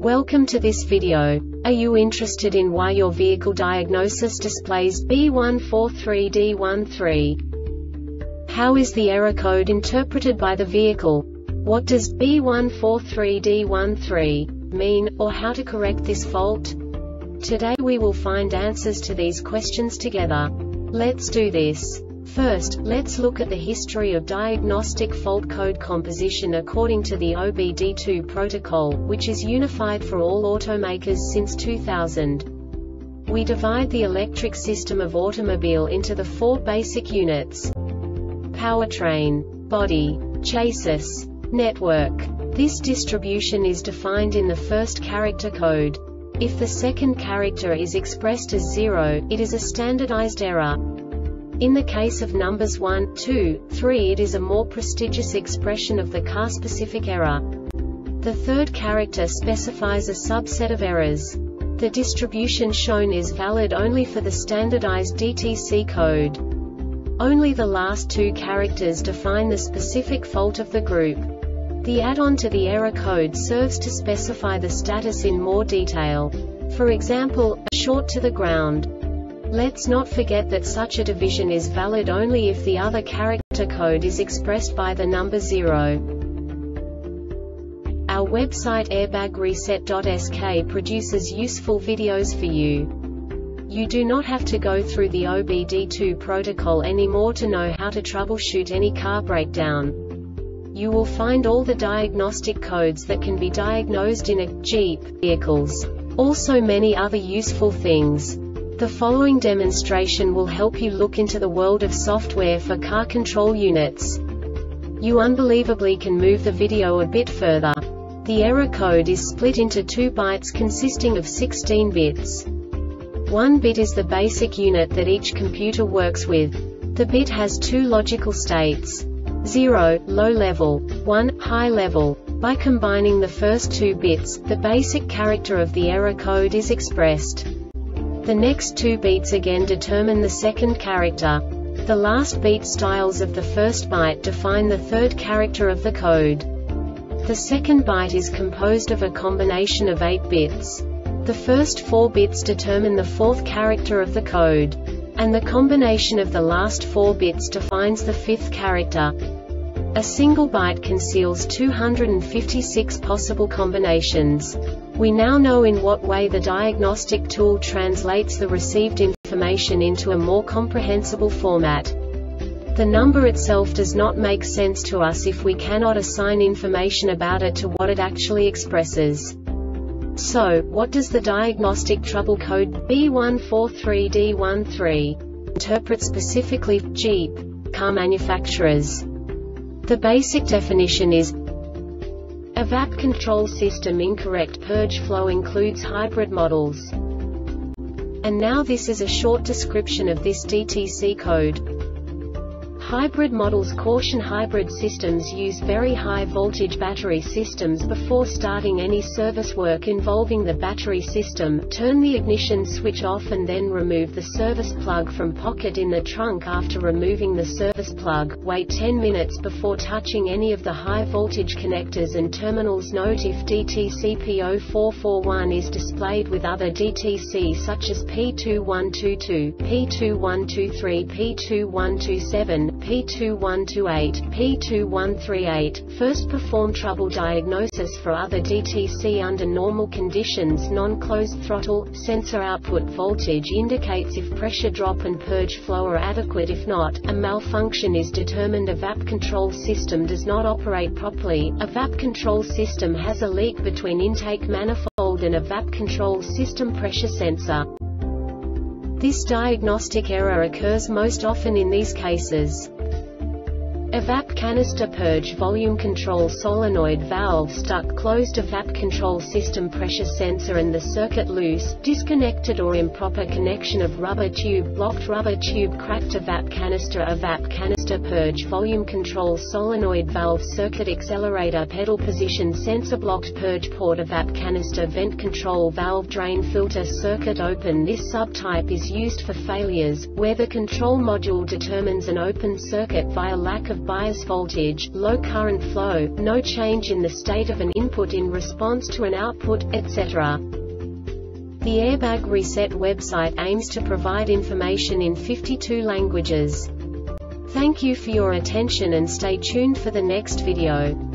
Welcome to this video. Are you interested in why your vehicle diagnosis displays B143D13? How is the error code interpreted by the vehicle? What does B143D13 mean, or how to correct this fault? Today we will find answers to these questions together. Let's do this. First, let's look at the history of diagnostic fault code composition according to the OBD2 protocol, which is unified for all automakers since 2000. We divide the electric system of automobile into the four basic units: powertrain, body, chassis, network. This distribution is defined in the first character code. If the second character is expressed as 0, it is a standardized error. In the case of numbers 1, 2, 3, it is a more prestigious expression of the car-specific error. The third character specifies a subset of errors. The distribution shown is valid only for the standardized DTC code. Only the last two characters define the specific fault of the group. The add-on to the error code serves to specify the status in more detail. For example, a short to the ground. Let's not forget that such a division is valid only if the other character code is expressed by the number 0. Our website airbagreset.sk produces useful videos for you. You do not have to go through the OBD2 protocol anymore to know how to troubleshoot any car breakdown. You will find all the diagnostic codes that can be diagnosed in a Jeep vehicles. Also many other useful things. The following demonstration will help you look into the world of software for car control units. You unbelievably can move the video a bit further. The error code is split into 2 bytes consisting of 16 bits. 1 bit is the basic unit that each computer works with. The bit has 2 logical states: 0, low level, 1, high level. By combining the first 2 bits, the basic character of the error code is expressed. The next 2 beats again determine the second character. The last beat styles of the first byte define the third character of the code. The second byte is composed of a combination of 8 bits. The first 4 bits determine the fourth character of the code. And the combination of the last 4 bits defines the fifth character. A single byte conceals 256 possible combinations. We now know in what way the diagnostic tool translates the received information into a more comprehensible format. The number itself does not make sense to us if we cannot assign information about it to what it actually expresses. So, what does the diagnostic trouble code B143D13 interpret specifically for Jeep car manufacturers? The basic definition is: a VAP control system incorrect purge flow includes hybrid models. And now this is a short description of this DTC code. Hybrid models caution hybrid systems use very high voltage battery systems before starting any service work involving the battery system. Turn the ignition switch off and then remove the service plug from pocket in the trunk. After removing the service plug, wait 10 minutes before touching any of the high voltage connectors and terminals. Note if DTC P0441 is displayed with other DTC such as P2122, P2123, P2127, P2128, P2138. First perform trouble diagnosis for other DTC under normal conditions. Non-closed throttle sensor output voltage indicates if pressure drop and purge flow are adequate. If not, a malfunction is determined. A VAP control system does not operate properly. A VAP control system has a leak between intake manifold and a VAP control system pressure sensor. This diagnostic error occurs most often in these cases: a VAP canister purge volume control solenoid valve stuck closed, a VAP control system pressure sensor and the circuit loose, disconnected or improper connection of rubber tube, blocked rubber tube cracked, a VAP canister purge volume control solenoid valve circuit accelerator pedal position sensor blocked purge port, a VAP canister vent control valve drain filter circuit open. This subtype is used for failures where the control module determines an open circuit via lack of of bias voltage, low current flow, no change in the state of an input in response to an output, etc. The Airbag Reset website aims to provide information in 52 languages. Thank you for your attention and stay tuned for the next video.